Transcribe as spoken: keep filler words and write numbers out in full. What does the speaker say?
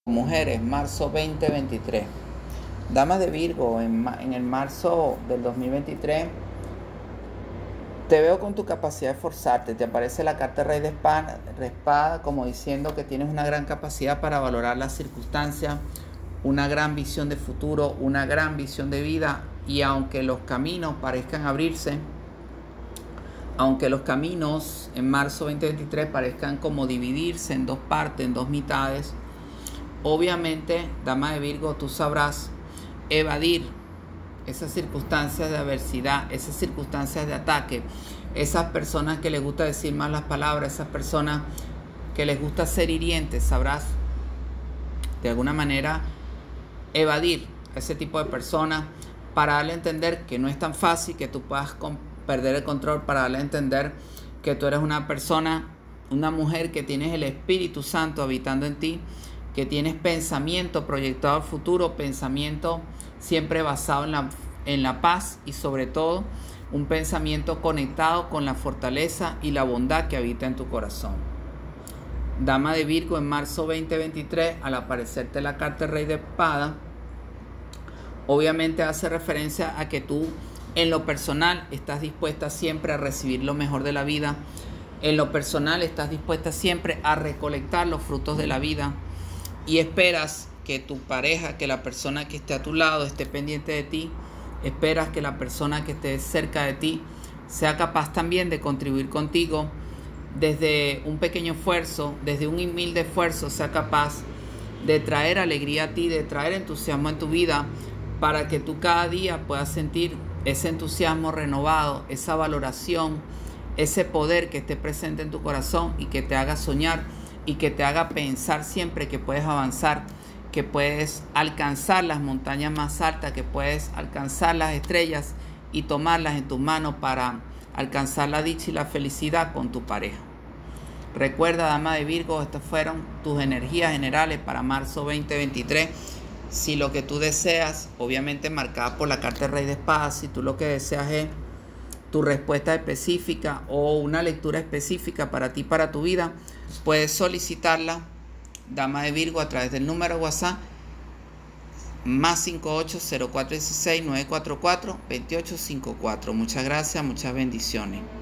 Mujeres, marzo veinte veintitrés. Damas de Virgo, en, en el marzo del dos mil veintitrés, te veo con tu capacidad de esforzarte. Te aparece la carta Rey de Espada, de Espada, como diciendo que tienes una gran capacidad para valorar las circunstancias, una gran visión de futuro, una gran visión de vida. Y aunque los caminos parezcan abrirse, aunque los caminos en marzo veinte veintitrés parezcan como dividirse en dos partes, en dos mitades, obviamente, dama de Virgo, tú sabrás evadir esas circunstancias de adversidad, esas circunstancias de ataque, esas personas que les gusta decir malas palabras, esas personas que les gusta ser hirientes. Sabrás de alguna manera evadir a ese tipo de personas para darle a entender que no es tan fácil que tú puedas perder el control, para darle a entender que tú eres una persona, una mujer que tienes el Espíritu Santo habitando en ti, que tienes pensamiento proyectado al futuro, pensamiento siempre basado en la, en la paz y sobre todo un pensamiento conectado con la fortaleza y la bondad que habita en tu corazón. Dama de Virgo, en marzo veinte veintitrés, al aparecerte la carta Rey de Espada, obviamente hace referencia a que tú en lo personal estás dispuesta siempre a recibir lo mejor de la vida. En lo personal estás dispuesta siempre a recolectar los frutos de la vida. Y esperas que tu pareja, que la persona que esté a tu lado esté pendiente de ti. Esperas que la persona que esté cerca de ti sea capaz también de contribuir contigo desde un pequeño esfuerzo, desde un humilde esfuerzo, sea capaz de traer alegría a ti, de traer entusiasmo en tu vida, para que tú cada día puedas sentir ese entusiasmo renovado, esa valoración, ese poder que esté presente en tu corazón y que te haga soñar y que te haga pensar siempre que puedes avanzar, que puedes alcanzar las montañas más altas, que puedes alcanzar las estrellas y tomarlas en tus manos para alcanzar la dicha y la felicidad con tu pareja. Recuerda, dama de Virgo, estas fueron tus energías generales para marzo veinte veintitrés. Si lo que tú deseas, obviamente marcada por la carta de Rey de Espadas, si tú lo que deseas es tu respuesta específica o una lectura específica para ti, para tu vida, puedes solicitarla, dama de Virgo, a través del número WhatsApp más cinco ocho cero cuatro uno seis nueve cuatro cuatro dos ocho cinco cuatro. Muchas gracias, muchas bendiciones.